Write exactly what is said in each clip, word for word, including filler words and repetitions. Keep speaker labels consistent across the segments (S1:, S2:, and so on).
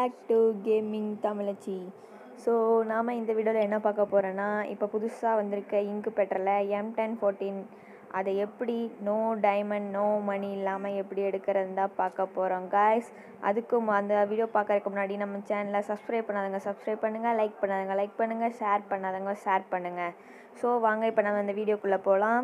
S1: Back to gaming தமிழச்சி. So நாம் இந்த வீடியோவில் என்ன பார்க்க போகிறோன்னா, இப்போ புதுசாக வந்திருக்க இங்கு பெட்ரில் எம் டென் ஃபோர்டீன் அதை எப்படி நோ டைமண்ட் நோ மணி இல்லாமல் எப்படி எடுக்கிறது தான் பார்க்க போகிறோம் காய்ஸ். அதுக்கும் அந்த வீடியோ பார்க்கறதுக்கு முன்னாடி நம்ம சேனலை சப்ஸ்கிரைப் பண்ணாதவங்க சப்ஸ்கிரைப் பண்ணுங்கள், லைக் பண்ணாதவங்க லைக் பண்ணுங்கள், ஷேர் பண்ணாதவங்க ஷேர் பண்ணுங்கள். ஸோ வாங்க இப்போ நம்ம இந்த வீடியோக்குள்ளே போகலாம்.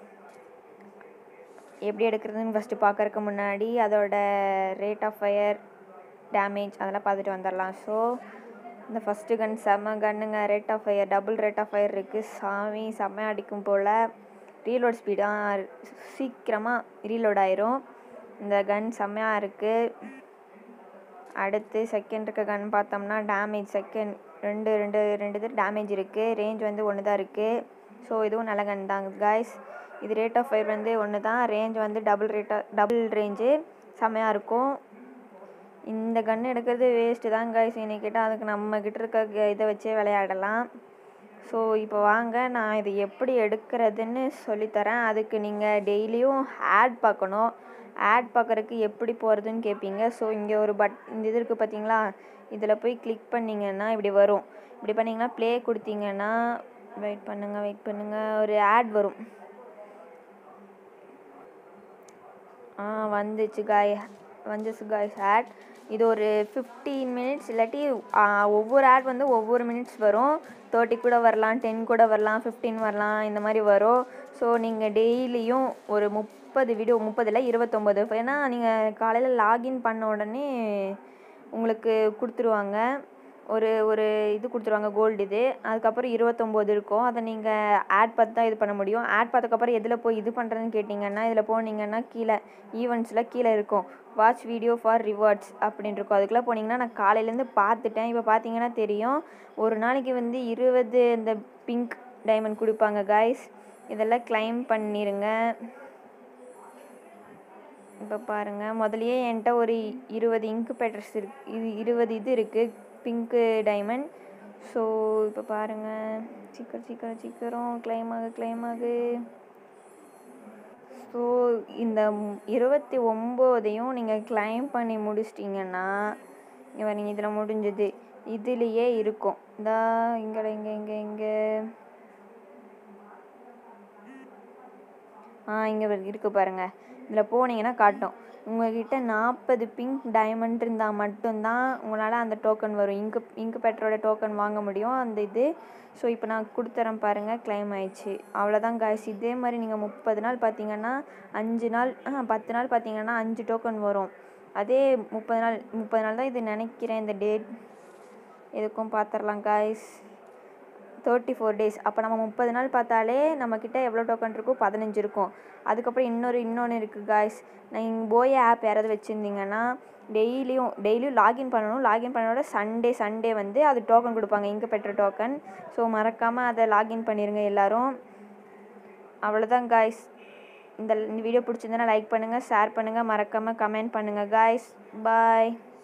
S1: எப்படி எடுக்கிறதுன்னு ஃபஸ்ட்டு பார்க்கறதுக்கு முன்னாடி அதோட ரேட் ஆஃப் ஃபயர், டேமேஜ் அதெல்லாம் பார்த்துட்டு வந்துடலாம். ஸோ இந்த ஃபஸ்ட்டு கன் செம்ம கன்னுங்க. Rate of fire double rate of fire இருக்குது. சாமி செம்ம அடிக்கும் போல். ரீலோட் ஸ்பீடாக சீக்கிரமாக ரீலோட் ஆயிரும். இந்த கன் செம்மையாக இருக்குது. அடுத்து செகண்ட் இருக்க கன் பார்த்தோம்னா டேமேஜ் செகண்ட் ரெண்டு ரெண்டு ரெண்டு இது டேமேஜ் இருக்குது. ரேஞ்ச் வந்து ஒன்று தான் இருக்குது. ஸோ இதுவும் நல்ல கன் தான் காய்ஸ். இது ரேட் ஆஃப் ஃபயர் வந்து ஒன்று தான், ரேஞ்ச் வந்து டபுள் ரேட்டாக டபுள் ரேஞ்சு செம்மையாக இருக்கும். இந்த கன்று எடுக்கிறது வேஸ்ட்டு தான் காய்ஸ். என்னை கேட்டால் அதுக்கு நம்மக்கிட்ட இருக்க இதை வச்சே விளையாடலாம். ஸோ இப்போ வாங்க நான் இது எப்படி எடுக்கிறதுன்னு சொல்லித்தரேன். அதுக்கு நீங்கள் டெய்லியும் ஆட் பார்க்கணும். ஆட் பார்க்குறதுக்கு எப்படி போகிறதுன்னு கேட்பீங்க. ஸோ இங்கே ஒரு பட் இந்த இது இருக்குது பார்த்தீங்களா, இதில் போய் கிளிக் பண்ணிங்கன்னா இப்படி வரும். இப்படி பண்ணிங்கன்னா ப்ளே கொடுத்தீங்கன்னா வெயிட் பண்ணுங்கள் வெயிட் பண்ணுங்கள் ஒரு ஆட் வரும். ஆ வந்துச்சு காய் வந்துச்சு காய்ஸ் ஆட். இது ஒரு ஃபிஃப்டீன் மினிட்ஸ் இல்லாட்டி ஒவ்வொரு ஆட் வந்து ஒவ்வொரு மினிட்ஸ் வரும். தேர்ட்டி கூட வரலாம், டென் கூட வரலாம், ஃபிஃப்டீன் வரலாம், இந்த மாதிரி வரும். ஸோ நீங்கள் டெய்லியும் ஒரு முப்பது வீடியோ முப்பதில் இருபத்தொம்போது, ஏன்னா நீங்கள் காலையில் லாகின் பண்ண உடனே உங்களுக்கு கொடுத்துருவாங்க ஒரு ஒரு இது கொடுத்துருவாங்க கோல்டு இது. அதுக்கப்புறம் இருபத்தொம்போது இருக்கும். அதை நீங்கள் ஆட் பார்த்து தான் இது பண்ண முடியும். ஆட் பார்த்ததுக்கப்புறம் எதில் போய் இது பண்ணுறதுன்னு கேட்டிங்கன்னா, இதில் போனீங்கன்னா கீழே ஈவெண்ட்ஸில் கீழே இருக்கும் வாட்ச் வீடியோ ஃபார் ரிவார்ட்ஸ் அப்படின்னு இருக்கும். அதுக்குள்ளே போனீங்கன்னா நான் காலையிலேருந்து பார்த்துட்டேன். இப்போ பார்த்தீங்கன்னா தெரியும் ஒரு நாளைக்கு வந்து இருபது இந்த பிங்க் டைமண்ட் கொடுப்பாங்க காய்ஸ். இதெல்லாம் கிளைம் பண்ணிடுங்க. இப்போ பாருங்கள் முதலையே என்கிட்ட ஒரு இருபது இங்கு பேட்டர்ஸ் இருக்கு, இது இருபது இது இருக்குது பிங்க்கு டைமண்ட். ஸோ இப்போ பாருங்கள் சீக்கிரம் சீக்கிரம் சீக்கிரம் கிளைம் ஆகு கிளைம் ஆகு. ஸோ இந்த இருபத்தி ஒம்போதையும் நீங்கள் கிளைம் பண்ணி முடிச்சிட்டிங்கன்னா இங்கே நீங்கள் இதில் முடிஞ்சது இதுலேயே இருக்கும். இந்த இங்கே இங்கே இங்கே இங்கே ஆ இங்கே இருக்குது பாருங்கள். இதில் போனீங்கன்னா காட்டும். உங்கள்கிட்ட நாற்பது பிங்க் டைமண்ட் இருந்தால் மட்டும்தான் உங்களால் அந்த டோக்கன் வரும். இங்கு இங்கு பெட்ரோட டோக்கன் வாங்க முடியும் அந்த இது. ஸோ இப்போ நான் கொடுத்துறேன் பாருங்கள், கிளைம் ஆயிடுச்சு. அவ்வளோதான் காய்ஸ். இதே மாதிரி நீங்கள் முப்பது நாள் பார்த்தீங்கன்னா அஞ்சு நாள் பத்து நாள் பார்த்தீங்கன்னா அஞ்சு டோக்கன் வரும். அதே முப்பது நாள் முப்பது நாள் தான் இது நினைக்கிறேன் இந்த டேட். எதுக்கும் பார்த்துடலாம் காய்ஸ். தேர்ட்டி ஃபோர் டேஸ் அப்போ நம்ம முப்பது நாள் பார்த்தாலே நம்மக்கிட்ட எவ்வளோ டோக்கன் இருக்கும், பதினஞ்சு இருக்கும். அதுக்கப்புறம் இன்னொரு இன்னொன்று இருக்குது காய்ஸ். நீங்கள் போய் ஆப் யாராவது வச்சுருந்தீங்கன்னா டெய்லியும் டெய்லியும் லாகின் பண்ணணும். லாகின் பண்ணோட சண்டே சண்டே வந்து அது டோக்கன் கொடுப்பாங்க, இங்கு பெற்ற டோக்கன். ஸோ மறக்காமல் அதை லாகின் பண்ணிடுங்க எல்லோரும். அவ்வளோதான் காய்ஸ். இந்த வீடியோ பிடிச்சிருந்தனா லைக் பண்ணுங்கள், ஷேர் பண்ணுங்கள், மறக்காமல் கமெண்ட் பண்ணுங்கள் காய்ஸ். பாய்.